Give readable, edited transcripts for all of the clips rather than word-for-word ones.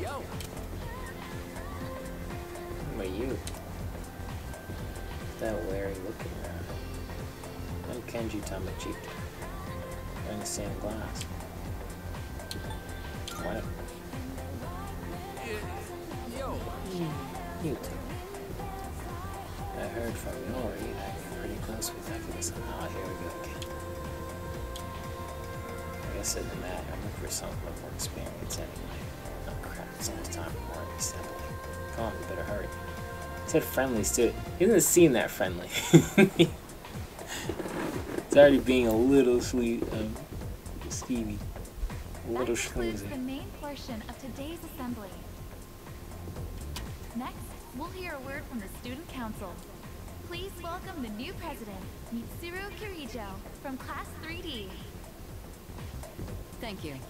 Yo. What about you? That wary looking around. I'm Kenji Tamachiki. Wearing the same glass. What? Yo. You too. I heard from Nori that you're pretty close with Ekidus. Oh, here we go again. I guess it doesn't matter. I'm looking for something with more experience anyway. Oh crap, it's almost time for more assembly. Come on, we better hurry. It said friendly student. He doesn't seem that friendly. It's already being a little sweet, skeevy. A little That concludes schmoozy. the main portion of today's assembly. Next, we'll hear a word from the Student Council. Please welcome the new president, Mitsuru Kirijo, from Class 3D. Thank you.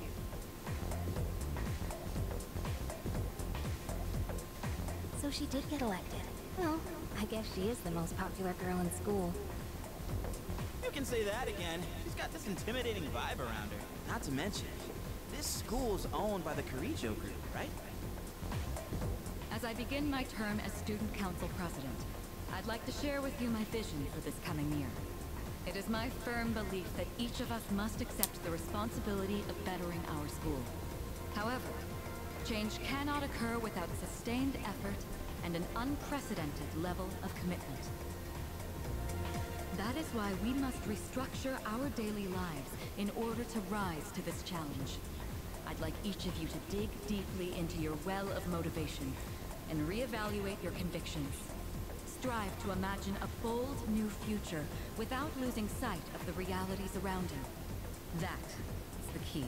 So she did get elected. Well, I guess she is the most popular girl in school. You can say that again. She's got this intimidating vibe around her. Not to mention, this school's owned by the Kirijo group, right? As I begin my term as Student Council President, I'd like to share with you my vision for this coming year. It is my firm belief that each of us must accept the responsibility of bettering our school. However, change cannot occur without sustained effort and an unprecedented level of commitment. That is why we must restructure our daily lives in order to rise to this challenge. I'd like each of you to dig deeply into your well of motivation and reevaluate your convictions. Strive to imagine a bold new future without losing sight of the realities around you. That is the key.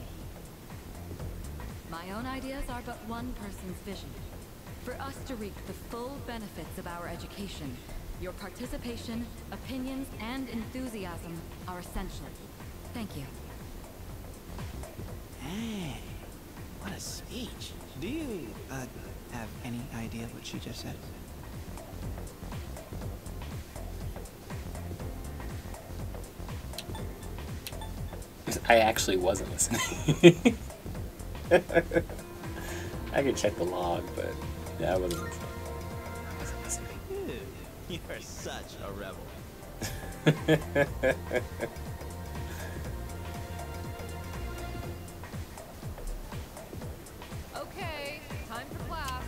My own ideas are but one person's vision. For us to reap the full benefits of our education, your participation, opinions, and enthusiasm are essential. Thank you. Hey, what a speech. Do you, have any idea what she just said? I actually wasn't listening. I could check the log, but yeah, I wasn't listening. You are such a rebel. Okay, time for class.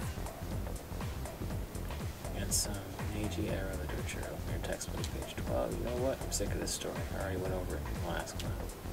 And some Meiji era literature. Open your textbook, page 12. You know what? I'm sick of this story. I already went over it in last class.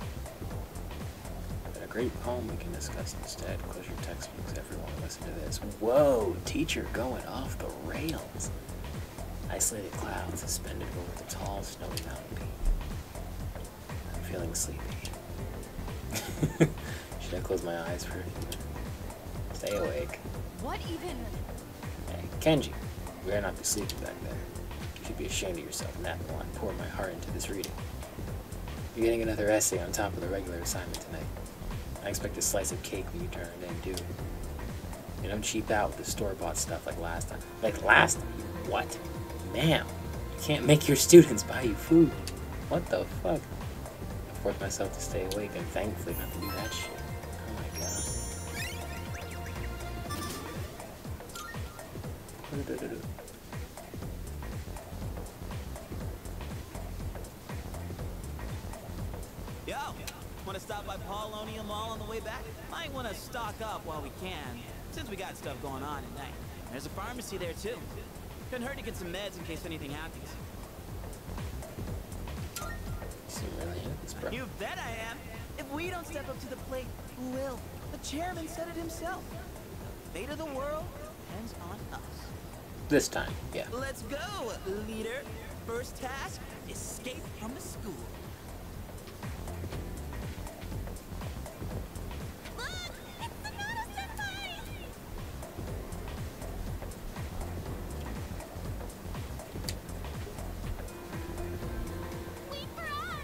But a great poem we can discuss instead. Close your textbooks, everyone. Listen to this. Whoa! Teacher going off the rails. Isolated clouds suspended over the tall, snowy mountain peak. I'm feeling sleepy. Should I close my eyes for a few minutes? Stay awake. What even? Hey, Kenji, we better not be sleeping back there. You should be ashamed of yourself, napping while I pour my heart into this reading. You're getting another essay on top of the regular assignment tonight. I expect a slice of cake when you turn it in, too. You don't cheap out with the store-bought stuff like last time. Like last time? What? Ma'am, you can't make your students buy you food. What the fuck? I forced myself to stay awake and thankfully not to do that shit. Oh my god. Yo, wanna stop by Paulonia Mall on the way back? Might wanna stock up while we can, since we got stuff going on at night. There's a pharmacy there too. Couldn't hurt to get some meds in case anything happens. You seem really into this, bro. You bet I am. If we don't step up to the plate, who will? The chairman said it himself. The fate of the world depends on us. This time, yeah. Let's go, leader. First task, escape from the school. Look! It's Sonata Senpai! Wait for us!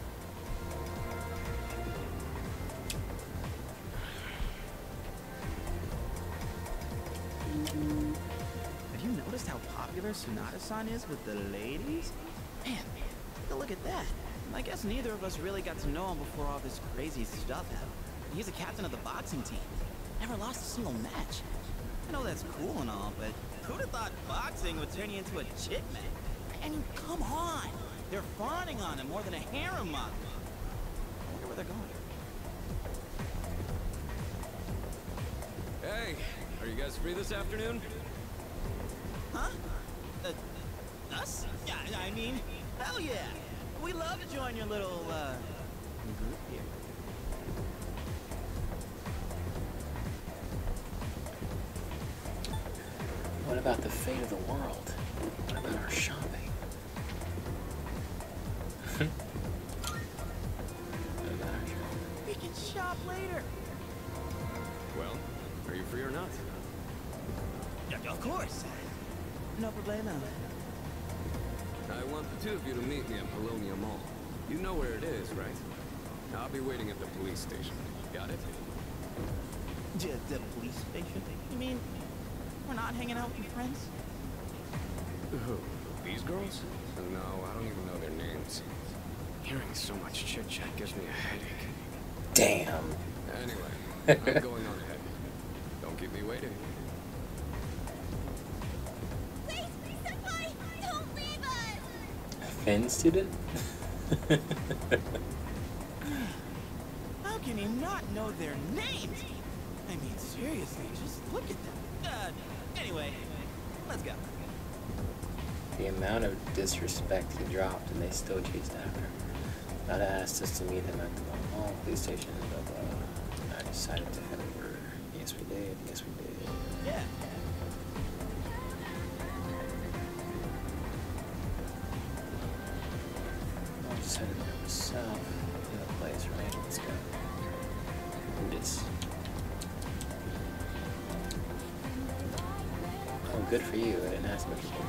Have you noticed how popular Sonata-san is with the ladies? Man, take a look at that. I guess neither of us really got to know him before all this crazy stuff happened. He's a captain of the boxing team. Never lost a single match. I know that's cool and all, but who'd have thought boxing would turn you into a chick man? I mean, come on. They're fawning on him more than a harem model. I wonder where they're going. Hey, are you guys free this afternoon? Huh? Us? Yeah, I mean, hell yeah. We'd love to join your little, group here. What about the fate of the world? What about our shopping? What about our shopping? We can shop later. Well, are you free or not? Yeah, of course. No problemo. I want the two of you to meet me at Polonia Mall. You know where it is, right? I'll be waiting at the police station. Got it? The police station? You mean we're not hanging out with your friends? Who? These girls? No, I don't even know their names. Hearing so much chit-chat gives me a headache. Damn. Anyway, I'm going on ahead. Don't keep me waiting. Wait, Senpai! Don't leave us! Finn student? How can you not know their names? I mean, seriously, just look at them. Anyway, let's go. The amount of disrespect he dropped and they still chased after him. Nada asked us to meet him at the mall, police station, blah blah. I decided to head over. Yes we did, yes we did. Yeah. I just headed over south to the place, right? Let's go. Do this. Oh, good for you. I didn't ask much for.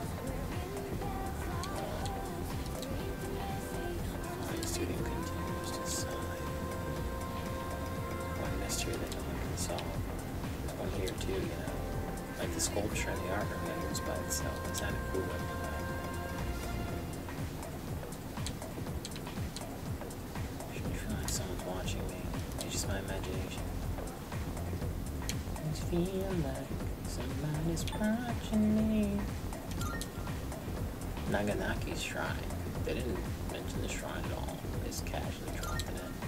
Student continues to sigh. One mystery that no one can solve. There's one here too, you know. Like the sculpture in the art room that moves by itself. It's kind of cool. I should feel like someone's watching me. It's just my imagination. I just feel like somebody's watching me. Naganaki's shrine. They didn't mention the shrine at all. They just casually dropped it in.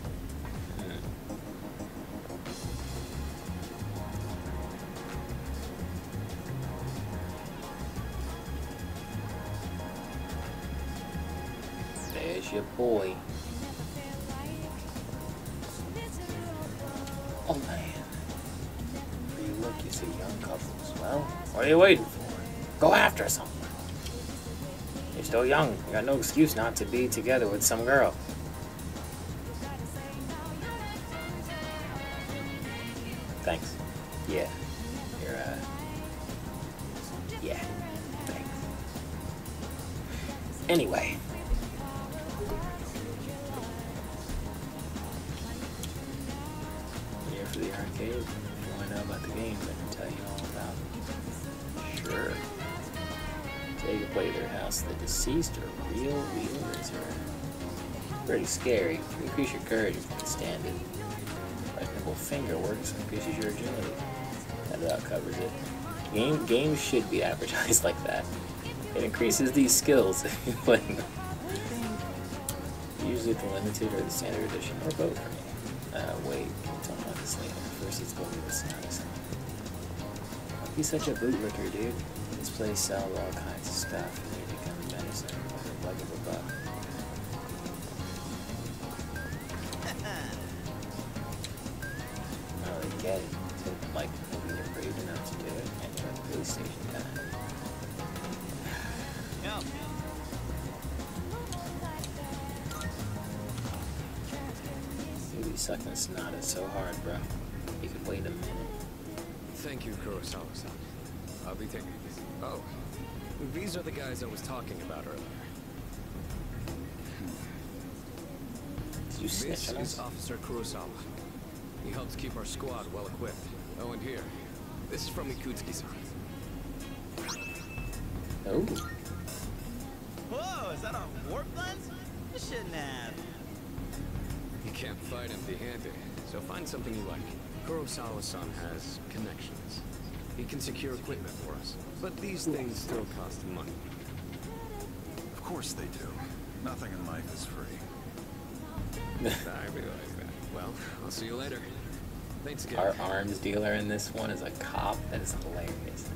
There's your boy. Oh man. Where you look, you see young couples. Well, what are you waiting for? Go after someone. You're still young. You got no excuse not to be together with some girl. Thanks. Yeah. You're, yeah. Thanks. Anyway. Here for the arcade. If you want to know about the game, I can tell you all about it. Sure. Take a play their house. The deceased are real wheelers are pretty scary. Increase your courage if you can stand it. Questionable finger works and increases your agility. That about covers it. Games should be advertised like that. It increases these skills if you play them. Usually the limited or the standard edition, or both for me. Wait, we'll talk about this later. First, let's go over this nice. Don't be such a bootlicker, dude. This place sells all kinds of stuff, and you become medicine for the plug of a buck. Oh, they get it. So, like, when you're brave enough to do it, and you're at the police station time. Yeah. You'll be sucking Sonata so hard, bro. You could wait a minute. Thank you, Kurosawa-san. I'll be taking this. Oh, these are the guys I was talking about earlier. Did you snitch This on is us? Officer Kurosawa. He helps keep our squad well equipped. Oh, and here, this is from Ikutsuki-san. Oh. Whoa, is that our warp lens? You shouldn't have. You can't fight empty-handed. So find something you like. Kurosawa-san has connections. He can secure equipment for us. But these things still cost money. Of course they do. Nothing in life is free. I realize that. Well, I'll see you later. Thanks again. Our arms dealer in this one is a cop. That is hilarious.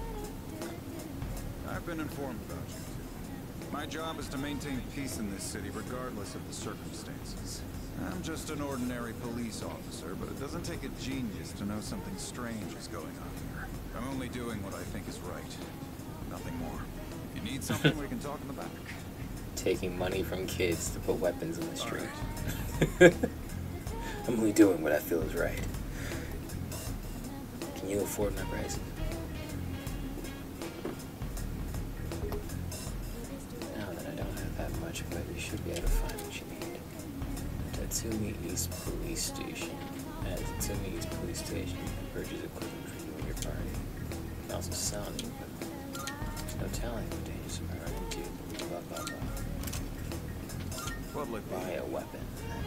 I've been informed about you two. My job is to maintain peace in this city regardless of the circumstances. I'm just an ordinary police officer, but it doesn't take a genius to know something strange is going on here. I'm only doing what I think is right. Nothing more. If you need something, we can talk in the back. Taking money from kids to put weapons in the street. Right. I'm only doing what I feel is right. Can you afford my prices? Now that I don't have that much, but you should be able to find what you need. Tatsumi East Police Station. At Tatsumi East Police Station, you can purchase equipment for you and your party. You can also sell the equipment. There's no telling what dangers you might run into. Blah blah blah. What'll it be? Buy a weapon.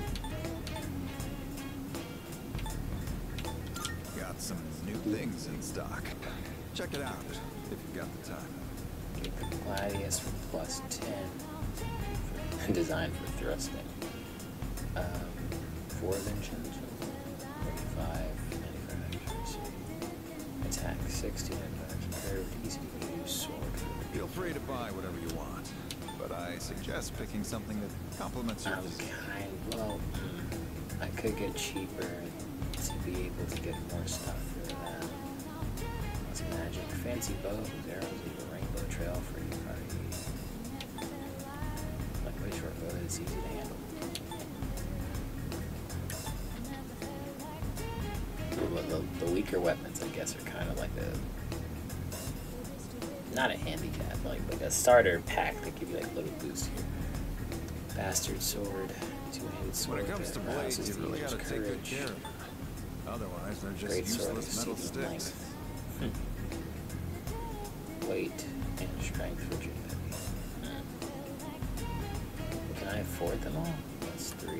Got some new things in stock. Check it out if you've got the time. Get the Gladius for plus 10. Designed for thrusting. 4 engines. 45. 95 accuracy. Attack 60. Curved, easy to use sword. Feel free to buy whatever you want, but I suggest picking something that complements your physique. Well, I could get cheaper to be able to get more stuff for that. It's magic. Fancy bows, arrows, leave a rainbow trail for your party. Like a short bow that's easy to handle. The weaker weapons, I guess, are kind of like not a handicap, like a starter pack that give you like a little boost here. Bastard sword, two-handed sword. When it comes to blades, you really gotta take good care of them. Otherwise, they're just Great sword, useless metal exceeding sticks. Weight and strength for Jupiter. Can I afford them all? That's 3.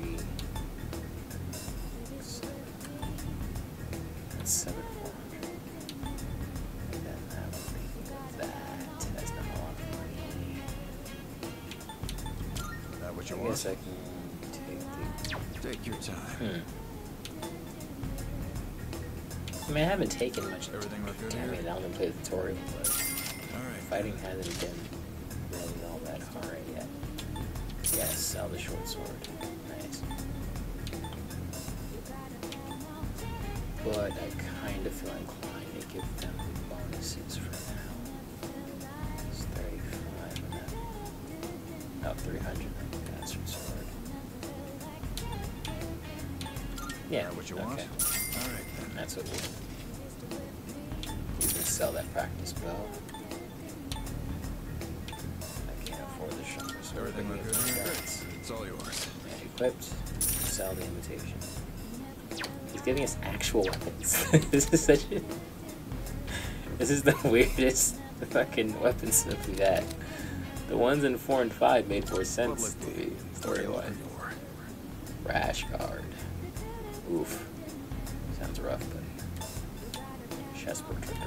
7. That's 7,400. And then that would make that. That's not a lot of money. Is that what you I want? guess I can take the... Take your time. I mean, I haven't taken much. Everything look good I here? mean, I only played the tutorial, but Alright. fighting hasn't been really all that hard yet. Yes, sell the short sword. Nice. But I kind of feel inclined to give them bonuses for now. It's 35 and then... Oh, 300 bastard sword. Yeah, That what you okay. want? Alright then. That's what we'll do. You can sell that practice bow. I can't afford the sharper sword. Everything but look we good have here? guns. It's all yours. And equipped. Sell the invitation. He's giving us actual weapons. This is such a... This is the weirdest fucking weapon stuff we've had. The ones in 4 and 5 made more sense to me, story-wise. Rash guard. Oof. Sounds rough, but... Chest protector.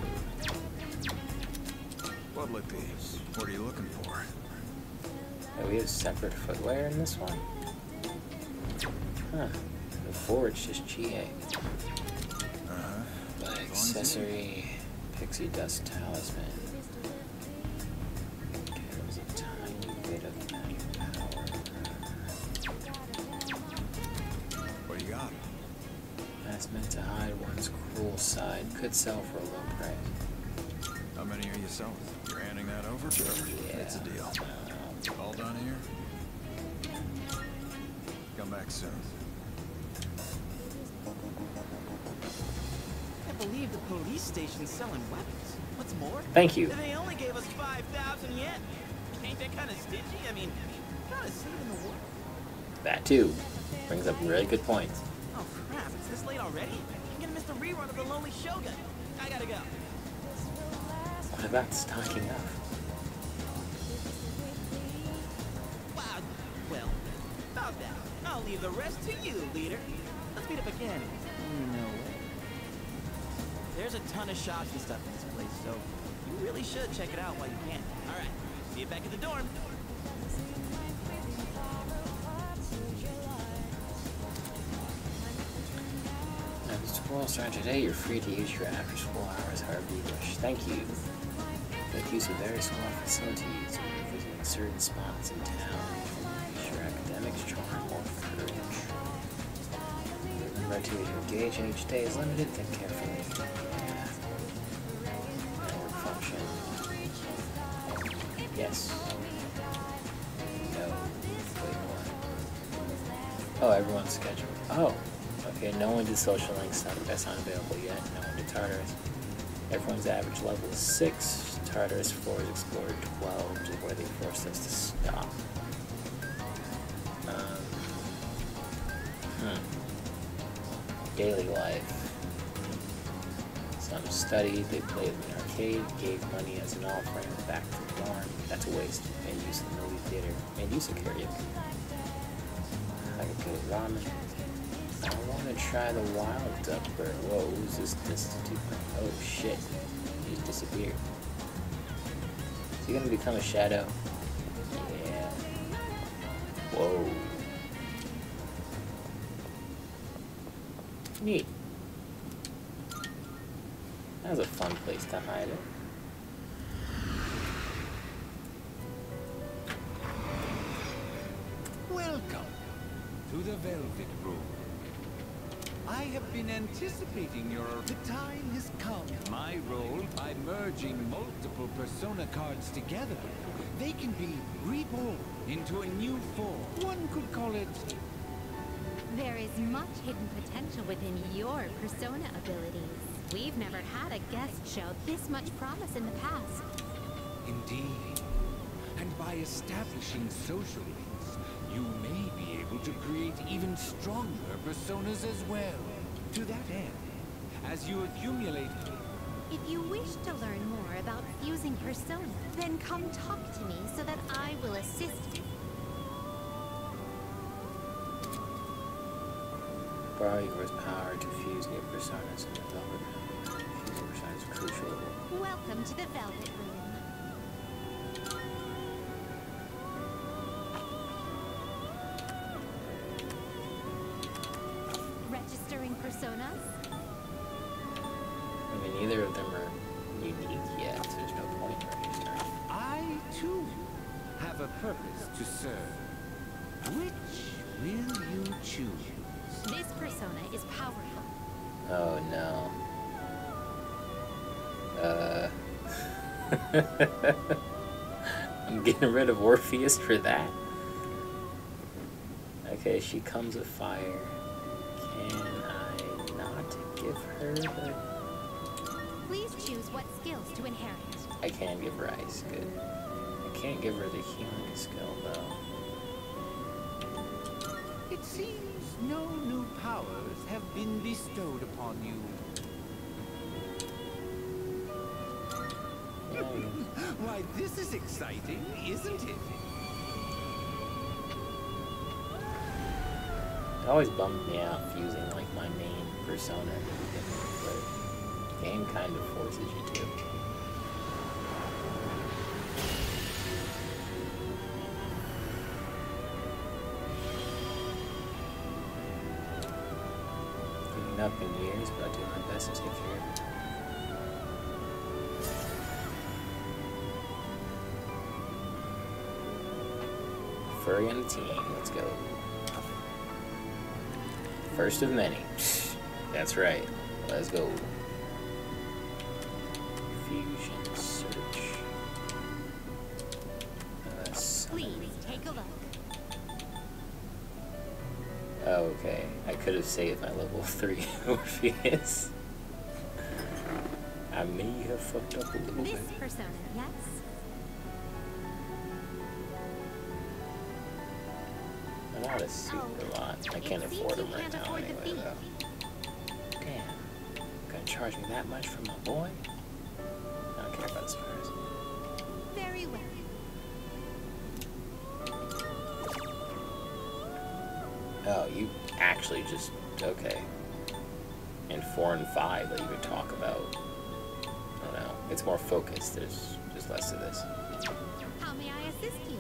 What'll it be? What are you looking for? Oh, we have separate footwear in this one? Huh. The forge just GA. Uh-huh. Accessory, pixie dust talisman. Okay, there's a tiny bit of magic power. What do you got? That's meant to hide one's cruel side. Could sell for a low price. How many are you selling? You're handing that over? Sure. Yeah. It's a deal. All done here? Come back soon. I can't believe the police station's selling weapons. What's more, Thank you. they only gave us 5,000 yen. Ain't that kind of stingy? I mean, gotta save in the world. That too. Brings up really good points. Oh crap, it's this late already? I'm gonna miss the rerun of The Lonely Shogun. I gotta go. What about stocking up? Wow, well, about that. I'll leave the rest to you, leader. Let's meet up again. No way. There's a ton of shops and stuff in this place, so you really should check it out while you can. All right, see you back at the dorm. Now, the school starts today. You're free to use your after-school hours however you wish. Thank you. Make use of various school facilities when you're visiting certain spots in town. Use your academics, charm, or courage. Remember to engage in each day is limited. Think carefully. Yeah. Network function. Yes. No. Wait, what? Oh, everyone's scheduled. Oh. Okay, no one did social links. That's not available yet. No one did Tartarus. Everyone's average level is 6. Tartarus 4 is explored 12, which is where they forced us to stop. Daily life. Some studied, they played in an arcade, gave money as an offering back to the dorm. That's a waste. Made use of the movie theater. Made use of karaoke. I could go to ramen. I want to try the wild duck bird. Whoa, who's this destitute? Oh shit. He just disappeared. Is he gonna become a shadow? Yeah. Whoa. Neat. That was a fun place to hide it. Welcome to the Velvet Room. I have been anticipating the time has come. My role, by merging multiple Persona cards together, they can be reborn into a new form. One could call it... There is much hidden potential within your Persona abilities. We've never had a guest show this much promise in the past. Indeed. And by establishing social links, you may be able to create even stronger personas as well. To that end, as you accumulate... If you wish to learn more about fusing persona, then come talk to me so that I will assist you. Borrow Igor's power to fuse new personas in the Velvet Room. Fusing personas is crucial. Welcome to the Velvet Room. Registering personas? I mean, neither of them are unique yet, so there's no point in registering. I, too, have a purpose to serve. Which will you choose? This persona is powerful. Oh no. I'm getting rid of Orpheus for that? Okay, she comes with fire. Can I not give her the... Please choose what skills to inherit. I can give her ice, good. I can't give her the healing skill, though. It seems no new powers have been bestowed upon you. Why, this is exciting, isn't it? It always bums me out fusing like my main persona, but the game kind of forces you to. Getting up in years, but I'll do my best to take care of it. Furry on the team, let's go. First of many. That's right. Let's go. Fusion search. Please take a look. Oh, okay. I could have saved my level 3 Orpheus. I may have fucked up a little bit. This persona, yes? I'm not a super lot. I can't afford them right now anyway, though. Damn. Gonna charge me that much for my boy? I don't care about his first. Very well. Oh, you actually just okay. And 4 and 5, they even talk about. I don't know. It's more focused. There's less of this. How may I assist you?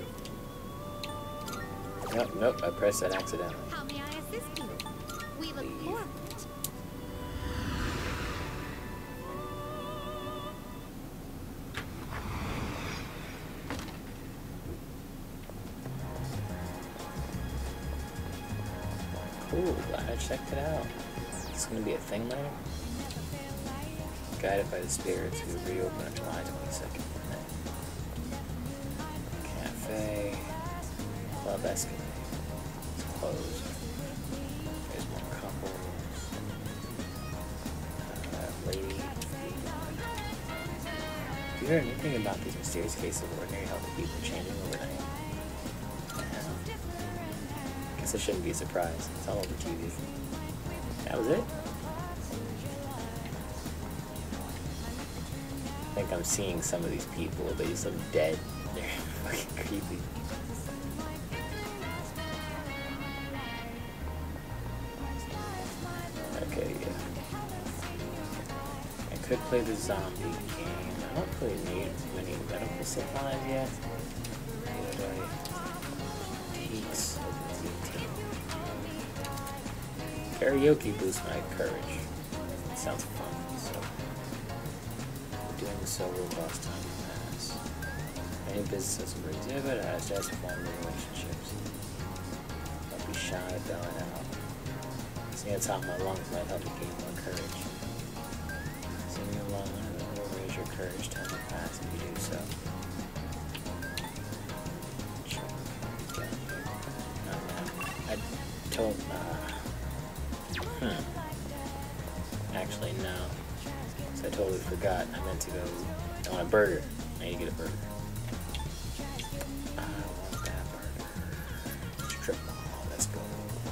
Nope. I pressed that accidentally. How may I assist you? We look Leave. forward. Cool, glad I checked it out. It's gonna be a thing later. Guided by the spirits, we will reopen on July 22nd. Cafe, Club Escalade. It's closed. There's more couples. Lady. Have you heard anything about these mysterious cases of ordinary healthy people changing overnight? Guess it shouldn't be a surprise. It's all over TV. That was it? I think I'm seeing some of these people. They just look dead. They're fucking creepy. Okay, yeah. I could play the zombie game. I don't really need many medical supplies yet. Peaks of the team. Karaoke boosts my courage. It sounds fun, so. Doing so robust time to pass. Many businesses will exhibit as just form relationships. Don't be shy, bell it out. Singing at the top of my lungs might help you gain more courage. Singing along will raise your courage time to pass if you do so. I told, actually, no. So I totally forgot. I meant to go. I want a burger. I need to get a burger. I want that burger. Strip mall. Let's go.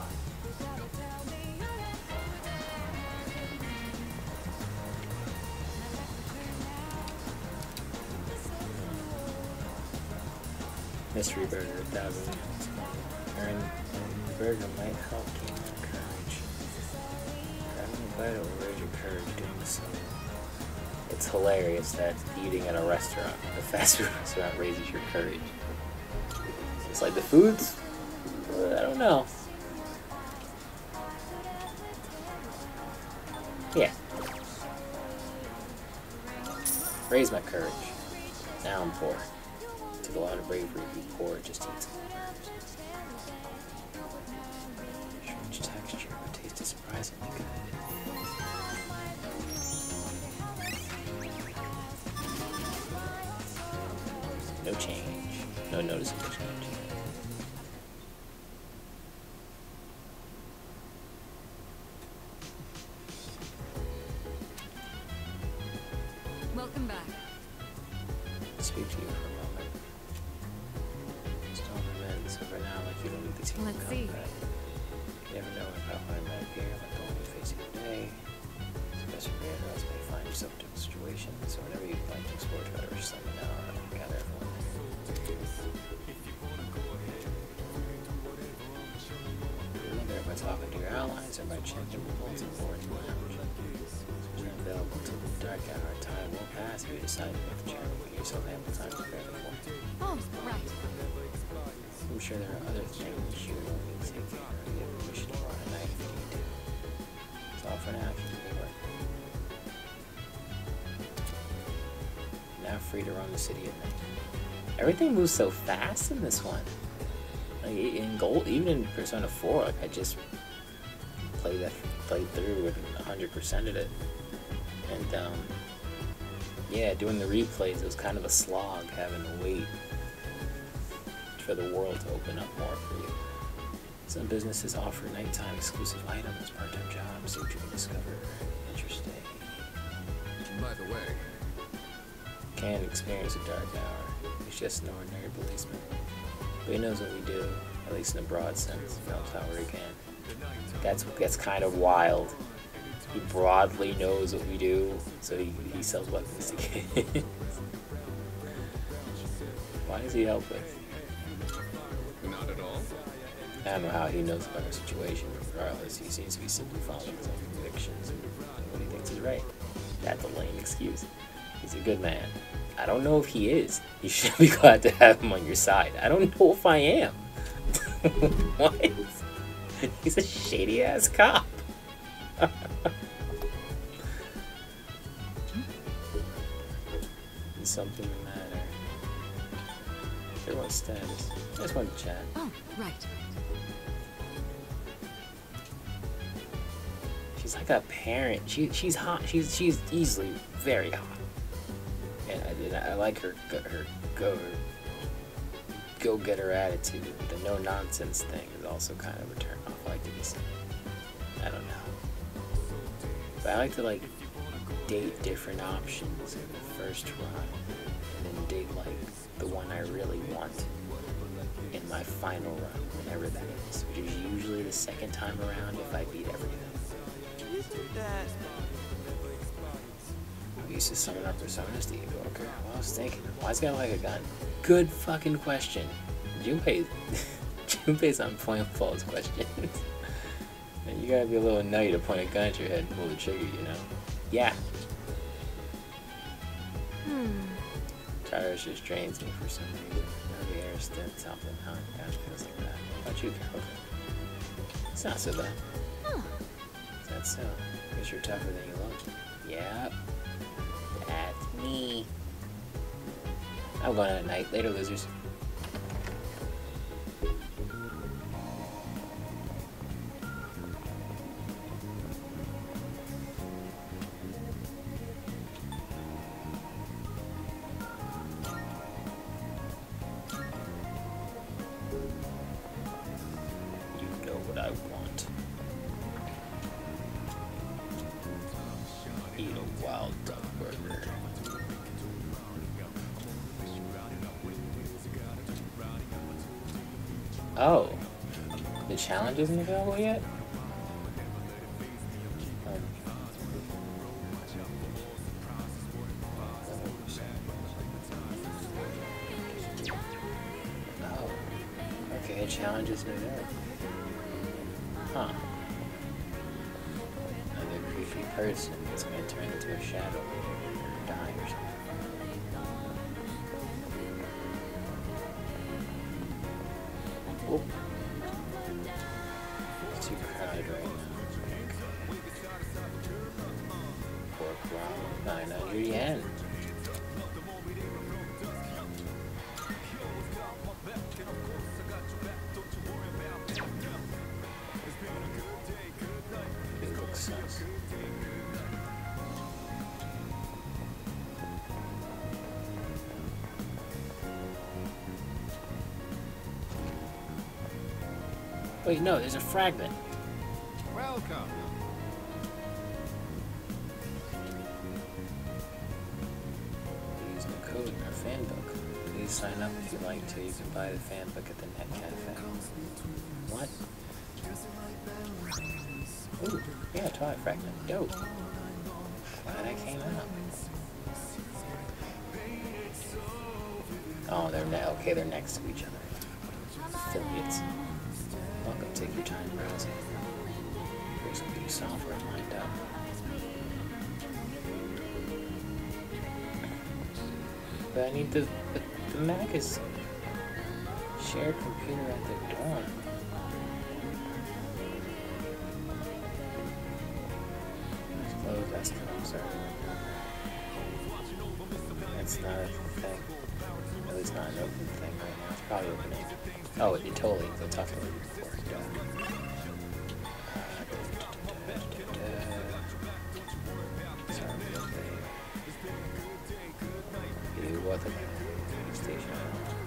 Mystery burger, 1,000 units. Earn burger might help gain more courage. Grabbing a bite will raise your courage doing so. It's hilarious that eating at a restaurant, a fast food restaurant, raises your courage. It's like the foods? I don't know. Yeah. Raise my courage. Now I'm poor. Took a lot of bravery to be poor just to eat some burgers. Strange texture, but tasted surprisingly good. No change. No noticeable change. Welcome back. Speak to you for a moment. Still in the men, so for now, like you don't need to see. Let's see. You never know about what might appear, like the one you're facing today. Especially rare girls may find yourself in different situations, so whenever you'd like to explore together, just let me know and I'll gather everyone there. Remember, by talking to your allies or by checking the bulletin boards and lounge. Especially available until the dark hour. Time will pass if you decide to make the journey. Give yourself ample time to prepare for it. Oh, right. I'm sure there are other things you will need to take care of. You have permission to go on a night if you need to. That's all for now. Keep it working. Now free to roam the city at night. Everything moves so fast in this one. Like in Gold, even in Persona 4, like I just played through and 100%ed it. And yeah, doing the replays, it was kind of a slog having to wait for the world to open up more for you. Some businesses offer nighttime exclusive items, part-time jobs, see what you can discover. Interesting. By the way, Can't experience a dark hour. He's just an ordinary policeman. But he knows what we do, at least in a broad sense. He knows how we can. That's kind of wild. He broadly knows what we do, so he sells weapons to kids. Why does he help us? not at all. I don't know how he knows about our situation, but regardless, he seems to be simply following his own convictions and what he thinks is right. That's a lame excuse. He's a good man. I don't know if he is. You should be glad to have him on your side. I don't know if I am. What? He's a shady-ass cop. Is something the matter? Sure, what's status? I just wanted to chat. Oh, right. She's like a parent. She's hot. She's easily very hot. And I like her go-getter attitude. The no-nonsense thing is also kind of a turn off. I like to be seen. I don't know. But I like to like date different options in the first run, and then date like the one I really want in my final run, whenever that is, which is usually the second time around if I beat everything. We used to summon our personas to ego. Okay, well, I was thinking, why is it got like a gun? Good fucking question. Junpei's on point with all his questions. Man, you gotta be a little nutty to point a gun at your head and pull the trigger, you know? Yeah. Tyrus just drains me for some reason. The air stints something, huh? Yeah, it feels like that. How about you, Carol? Okay. It's not so bad. Is that so? Guess you're tougher than you look. Yep. That's me. I'm going out at night. Later, losers. You know what I want. Eat a wild duck burger. Oh, the challenge isn't available yet? Oh, okay, the challenge isn't available. Huh. Another creepy person that's gonna turn into a shadow or die or something. Whoop. It's too crowded right now. Pork ramen, 900 yen. It looks sus. Wait, no, there's a fragment. Welcome. Use the code in our fan book. Please sign up if you'd like to. You can buy the fan book at the Net Cafe. What? Ooh, yeah, Twilight Fragment. Dope. Glad I came out. Oh, okay, they're next to each other. Affiliates. Welcome, take your time browsing. There's some new software lined up. But I need the magazine. Shared computer at the dorm. Close, that's I'm sorry. That's not a thing. At least not an open thing right now. It's probably opening. Oh, it totally. They'll talk about it before. Sorry, what the station?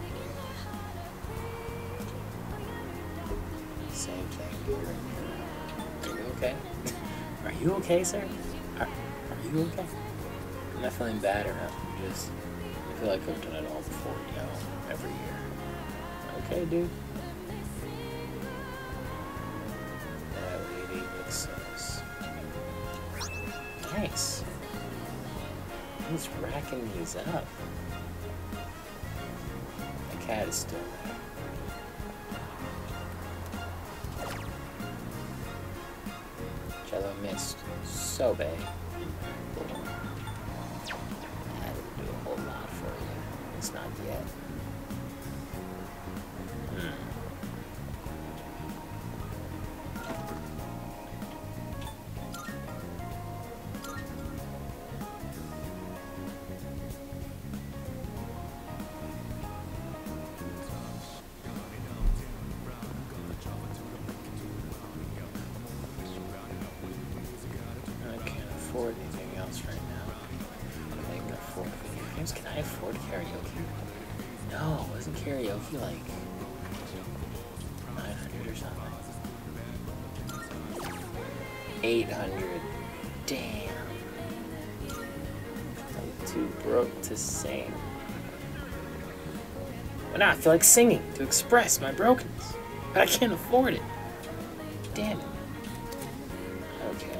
Same thing. Are you okay? Are you okay, sir? Are you okay? I'm not feeling bad or nothing. Just I feel like I've done it all before, you know, every year. Okay, dude. That lady looks sus. Nice. He's racking these up. The cat is still there. Yellow mist. Sobe. That didn't do a whole lot for you. It's not yet. Anything else right now? I can afford video games. Can I afford karaoke? No, wasn't karaoke like 900 or something? 800. Damn. I'm too broke to sing. But now I feel like singing to express my brokenness. But I can't afford it. Damn it. Okay.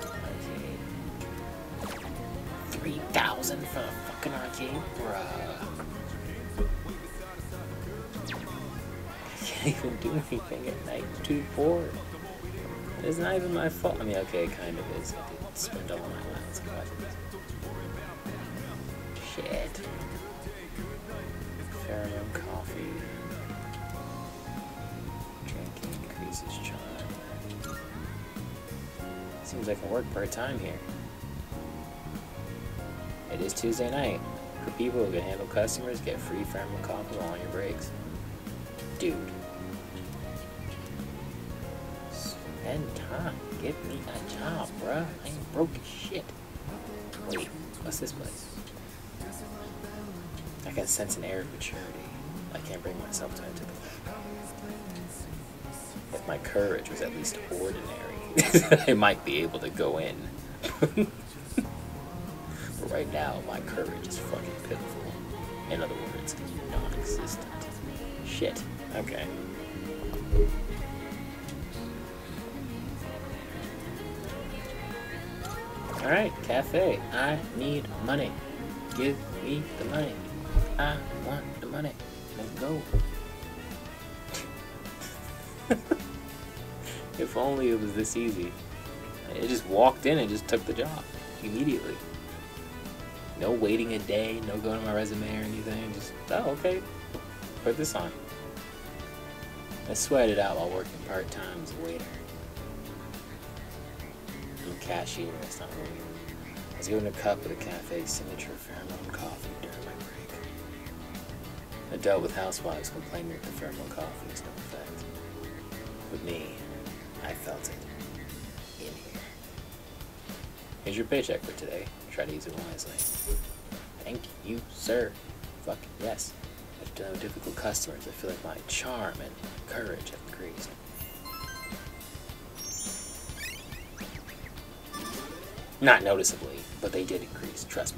3,000 for a fucking arcade? Bruh. I can't even do anything at night. I'm too bored. It's not even my fault. I mean, okay, it kind of is. I did spend all my allowance on weapons. Shit. Pheromone coffee. Drinking increases charm. Seems like I can work part-time here. It is Tuesday night. For people who can handle customers, get free pheromone coffee while on your breaks. Dude. Spend time. Give me a job, bruh. I ain't broke as shit. Wait, what's this place? I can sense an air of maturity. I can't bring myself to enter the back. If my courage was at least ordinary, I might be able to go in. But right now, my courage is fucking pitiful. In other words, non-existent. Shit. Okay. Alright, cafe. I need money. Give me the money. I want the money. Let's go. If only it was this easy. I just walked in and just took the job. Immediately. No waiting a day, no going to my resume or anything. Just, oh, okay. Put this on. I sweated out while working part-time as a waiter. I'm a cashier, that's not weird. I was given a cup of the cafe's signature pheromone coffee during my break. I dealt with housewives complaining that the pheromone coffee has no effect. With me, I felt it. In here. Here's your paycheck for today. Try to use it wisely. Thank you, sir. Fucking yes. After dealing with difficult customers, I feel like my charm and courage have increased. Not noticeably, but they did increase, trust me.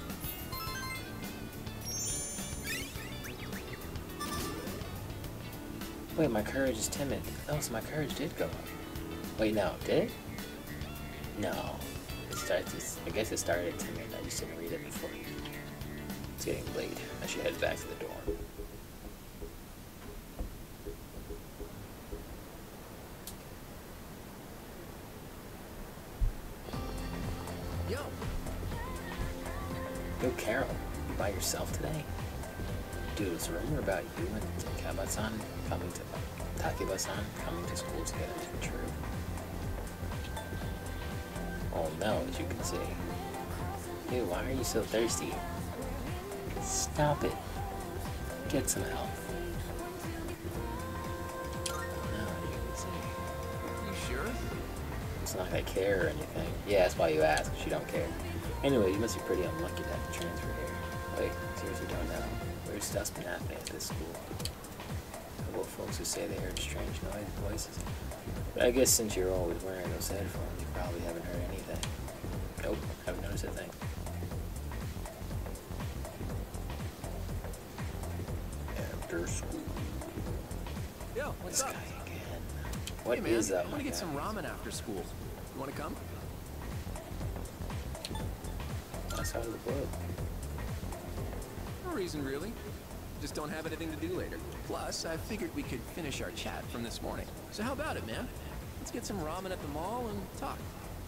Wait, my courage is timid. Oh, so my courage did go up. Wait, no, did it? No. I guess it started at timid. I just didn't read it before. It's getting late. I should head back to the dorm. Yo, Carol. You by yourself today? Dude, it's a rumor about you and Takeba-san coming to school together to be true. Oh no, as you can see. Dude, why are you so thirsty? Stop it. Get some help. No, as you can see. you sure? It's not like I care or anything. Yeah, that's why you ask, because you don't care. Anyway, you must be pretty unlucky to have to transfer here. Wait, seriously don't know. Weird stuff's been happening at this school. Couple of folks who say they heard strange voices. But I guess since you're always wearing those headphones, you probably haven't heard anything. Nope, haven't noticed a thing. After school. Yo, what's This up? guy again. What Hey man, is up, I want my to get guy? some ramen after school. You want to come? That's out of the blue. No reason really. Just don't have anything to do later. Plus, I figured we could finish our chat from this morning. So how about it, man? Let's get some ramen at the mall and talk.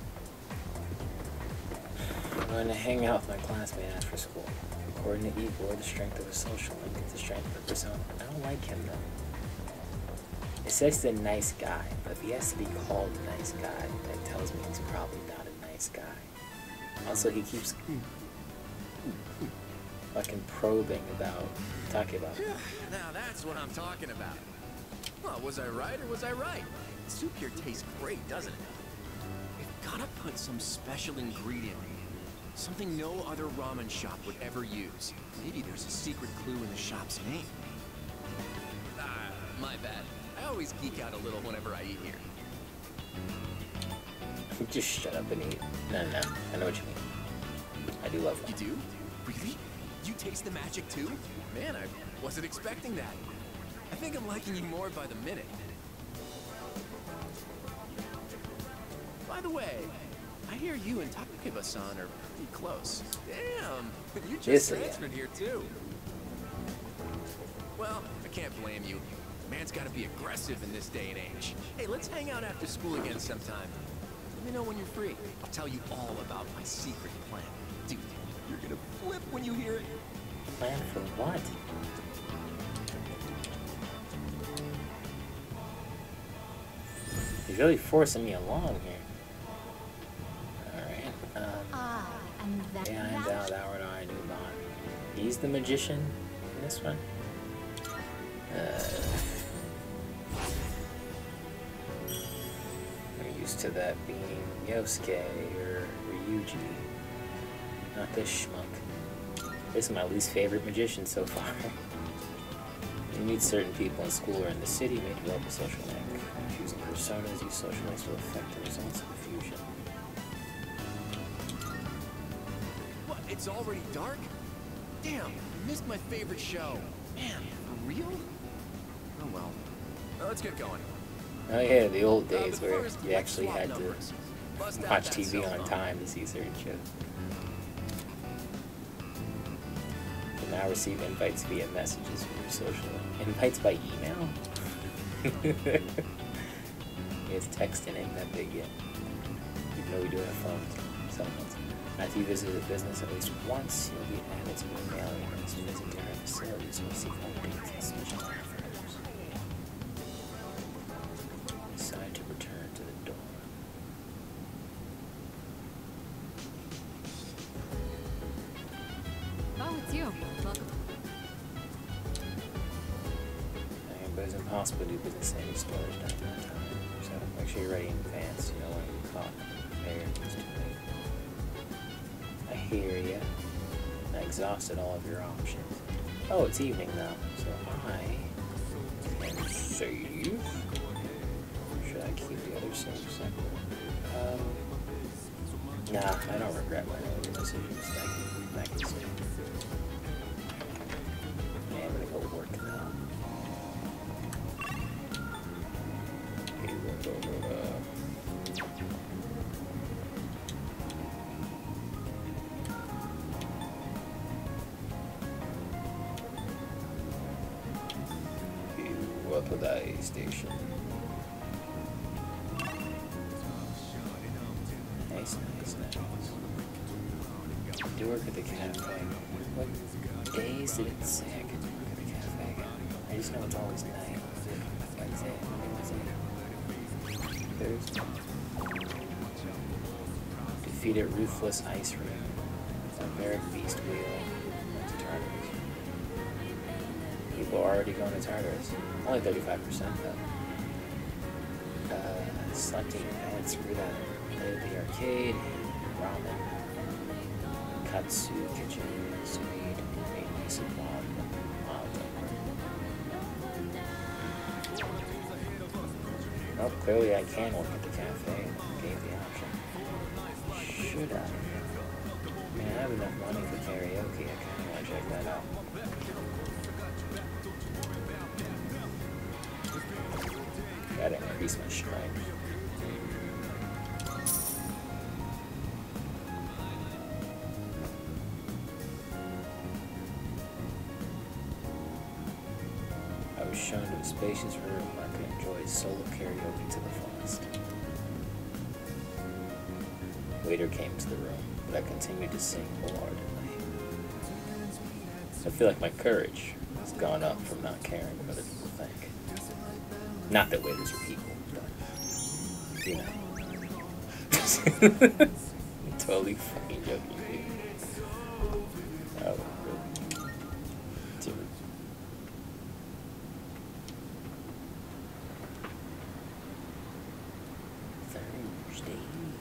I'm going to hang out with my classmate after school. According to Igor, the strength of a social link is the strength of a persona. I don't like him though. It says he's a nice guy, but if he has to be called a nice guy, that tells me he's probably not a nice guy. Also, he keeps fucking probing about, talking about. Now that's what I'm talking about. Well, was I right or was I right? Soup here tastes great, doesn't it? We've gotta put some special ingredient in it. Something no other ramen shop would ever use. Maybe there's a secret clue in the shop's name. Ah, my bad. I always geek out a little whenever I eat here. Just shut up and eat. No, I know what you mean. I do love You ramen. do? Really? You taste the magic too? Man, I wasn't expecting that. I think I'm liking you more by the minute. By the way, I hear you and Takukiba-san are pretty close. Damn, you just Yes, I am. transferred here too. Well, I can't blame you. Man's gotta be aggressive in this day and age. Hey, let's hang out after school again sometime. Let me know when you're free. I'll tell you all about my secret plan. Dude, you're gonna flip when you hear it. Plan for what? He's really forcing me along here. Alright, And that yeah, I doubt that word I knew about. He's the magician in this one. We're used to that being Yosuke or Ryuji. Not this schmuck. This is my least favorite magician so far. You meet certain people in school or in the city, may develop a social link. Choosing personas, use social links will affect the results of the fusion. What, it's already dark? Damn, I missed my favorite show. Man, for real? Oh well. Let's get going. Oh yeah, the old days but where first, you let's actually swap had to numbers. Bust out watch that TV cell on phone. time to see certain shows. You now receive invites via messages from your social link. Invites by email? It's texting ain't that big yet. Even though we do have phones, cell phones. After you visit a business at least once, you'll be added to a mailing list to visit different facilities and receive updates and special offers. Decide to return to the door. Oh, it's you. Welcome. But it's impossible to do business in any stores during that time. So make sure you're ready in advance. You don't want to be caught prepared. It's too late. I hear ya. I exhausted all of your options. Oh, it's evening now, so I can save. Should I keep the other saves separate? Nah, I don't regret my earlier decisions. I can save. Yeah, I'm gonna go work now. Iwakodai Station. Nice. Do work at the cafe. What days did it say I could work at the cafe? I just know it's always night. Wednesday, Thursday. Defeated Ruthless Ice Ring. Barbaric Beast Wheel. To Tartarus. People are already going to Tartarus. Only 35% though. Selecting events through that. The arcade. Ramen. Katsu Kitchen. Speed. Maintenance of Bomb. Mild Well, clearly I can work at the cafe and gave the option. Should I? I mean, I have enough money for karaoke, I kinda wanna check that out. Gotta increase my strength. Oh shown to a spacious room where I could enjoy solo karaoke to the fullest. Waiter came to the room, but I continued to sing wholeheartedly. I feel like my courage has gone up from not caring what other people think. Not that waiters are people, but, you know. I'm totally fucking joking, dude. Oh, dude. Thursday.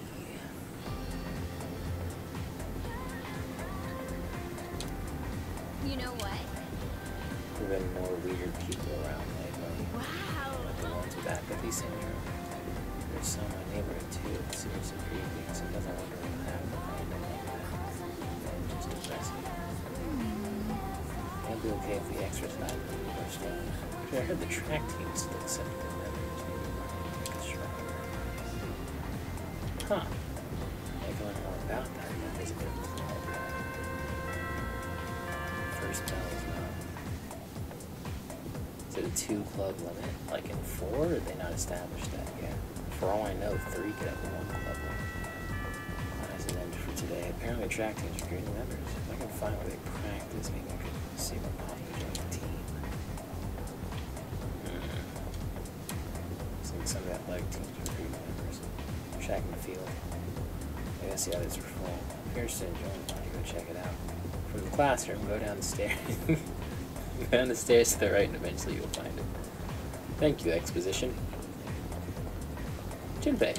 You know what? There have been more weird people around lately. Wow. Like the ones with apathy syndrome. There's some in my neighborhood too. It's seriously creepy. Sometimes I wonder what happened if I ended up like that. And just depressing. It'll be okay if the extras not really pushed down. I heard the track team still accepted the members. Maybe make it stronger. Huh. I can learn more about that. That is a bit of a club. First bell is not. Is it a 2 club limit? Like in 4? Or did they not establish that yet? For all I know, 3 could have 1 club limit. Class is ended for today. Apparently track teams are creating members. If I can find where they practice, maybe I could see what Papa join the team. Seems some of the athletic teams are creating members. Track in the field. I guess the others are full. If you're interested in joining, why don't you go check it out? From the classroom, go down the stairs. Go down the stairs to the right and eventually you'll find it. Thank you, exposition. Jinbei.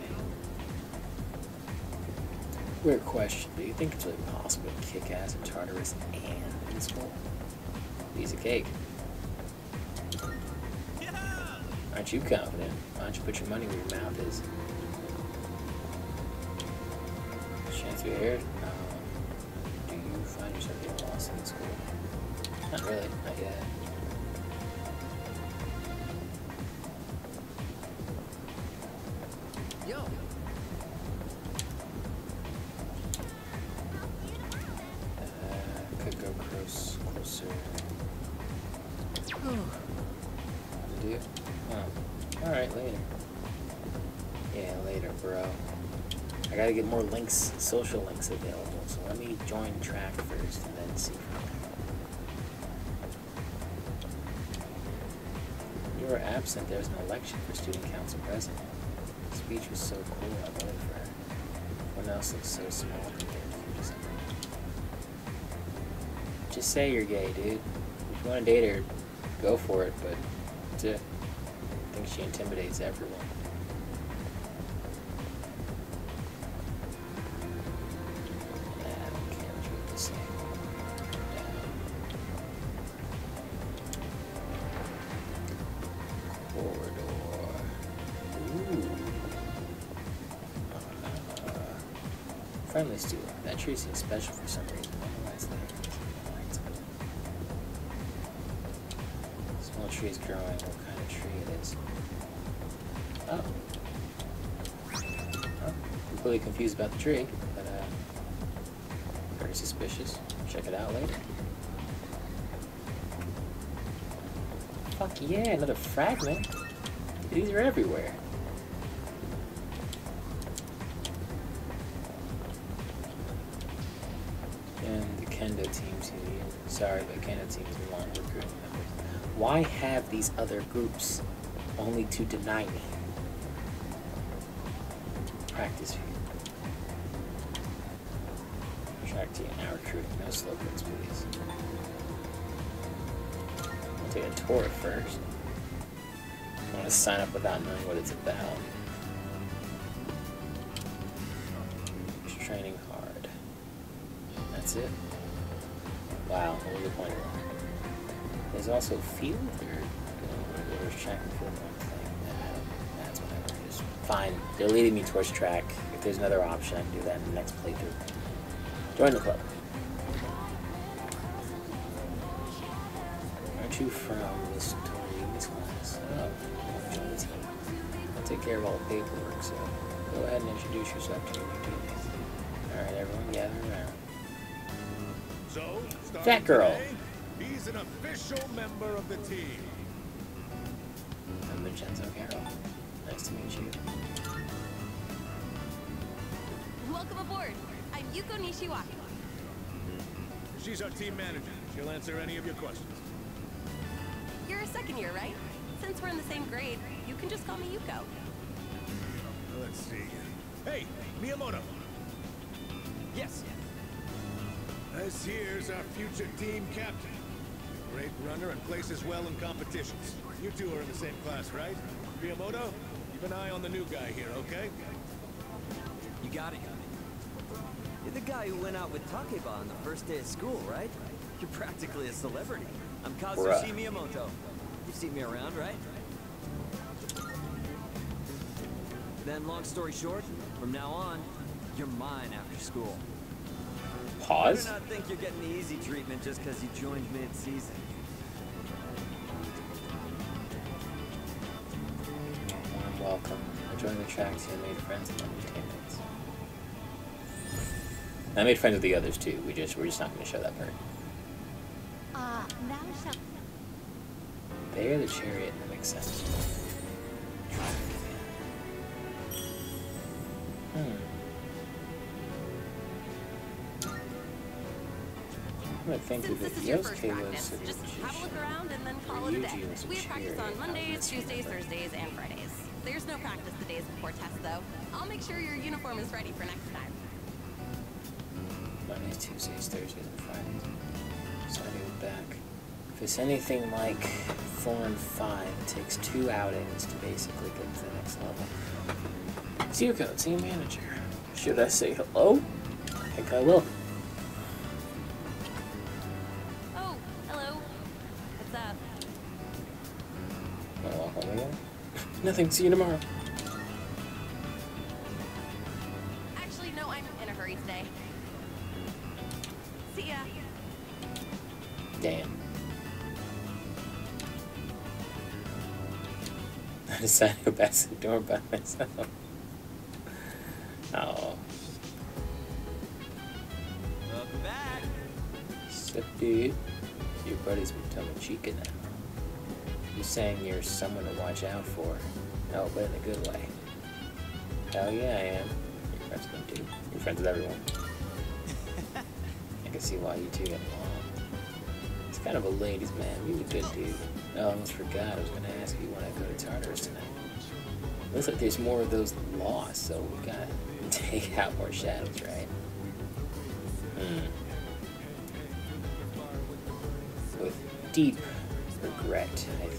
Weird question. Do you think it's really possible to kick ass in Tartarus and in school? Piece of cake. Aren't you confident? Why don't you put your money where your mouth is? Chance you're here? Do you find yourself getting lost in school? Not really, not yet. Yo. Could go closer. Do you? Oh. Alright, later. Yeah, later, bro. I gotta get more links, social links available, so let me join track first and then see from there. You were absent. There was an election for student council president. The speech was so cool, I voted for her. Everyone else looks so small compared to you. Just say you're gay, dude. If you want to date her, go for it, but I think she intimidates everyone. I don't care what you have to say. Friendly student. That tree seems special for some reason. Otherwise, small tree is growing. What kind of tree it is? Oh. Oh. Completely confused about the tree, but very suspicious. Check it out later. Fuck yeah, another fragment. These are everywhere. And the Kendo team's here. Sorry, but Kendo team is no longer recruiting members. Why have these other groups only to deny me? Practice view. Track team now recruiting. No slogans, please. I'll take a tour first. I want to sign up without knowing what it's about. Just training hard. That's it. Wow, what was the point of that? There's also field, or there's track and field one thing. That's whatever. Just fine. They're leading me towards track. If there's another option, I can do that in the next playthrough. Join the club. Aren't you from this class? Oh, join the team. I'll take care of all the paperwork, so go ahead and introduce yourself to your new teammates. Alright, everyone gather around. So, That girl. today, he's an official member of the team. Vincenzo Carroll. Nice to meet you. Welcome aboard. I'm Yuko Nishiwaki. She's our team manager. She'll answer any of your questions. You're a second year, right? Since we're in the same grade, you can just call me Yuko. Let's see. Hey, Miyamoto. Yes. This here's our future team captain. Great runner and places well in competitions. You two are in the same class, right? Miyamoto, keep an eye on the new guy here, okay? You got it. You're the guy who went out with Takeba on the first day of school, right? You're practically a celebrity. I'm Kazushi Miyamoto. You've seen me around, right? Then, long story short, from now on, you're mine after school. Pause? You do not think you're getting the easy treatment just because you joined mid-season. Warm welcome. I joined the track team and made friends among the teammates. I made friends with the others too. We're just not going to show that part. Thou shalt... They're the chariot. That makes sense. I would think Since that this is your Yosuke first was practice, just have a look around and then call it a day. Ryuji was a We have practice chariot. on Mondays, Tuesdays, Thursdays, and Fridays. There's no practice the days before tests, though. I'll make sure your uniform is ready for next time. Mondays, Tuesdays, Thursdays, and Fridays. Starting back. If it's anything like 4 and 5, it takes 2 outings to basically get to the next level. Zuko, team manager. Should I say hello? I think I will. Oh, hello. What's up? Wanna walk home again? Nothing. See you tomorrow. Actually, no, I'm in a hurry today. See ya. Damn. I decided to go past the door by myself. Oh. Welcome back. Sup, dude? Your buddy's with Tomochika now. You saying you're someone to watch out for. No, but in a good way. Hell yeah, I am. You're friends with them too. You're friends with everyone. I can see why you two get along. He's kind of a ladies' man. He's a good dude. Oh, I almost forgot. I was going to ask you when I go to Tartarus tonight. Looks like there's more of those lost, so we gotta take out more shadows, right? With deep regret, I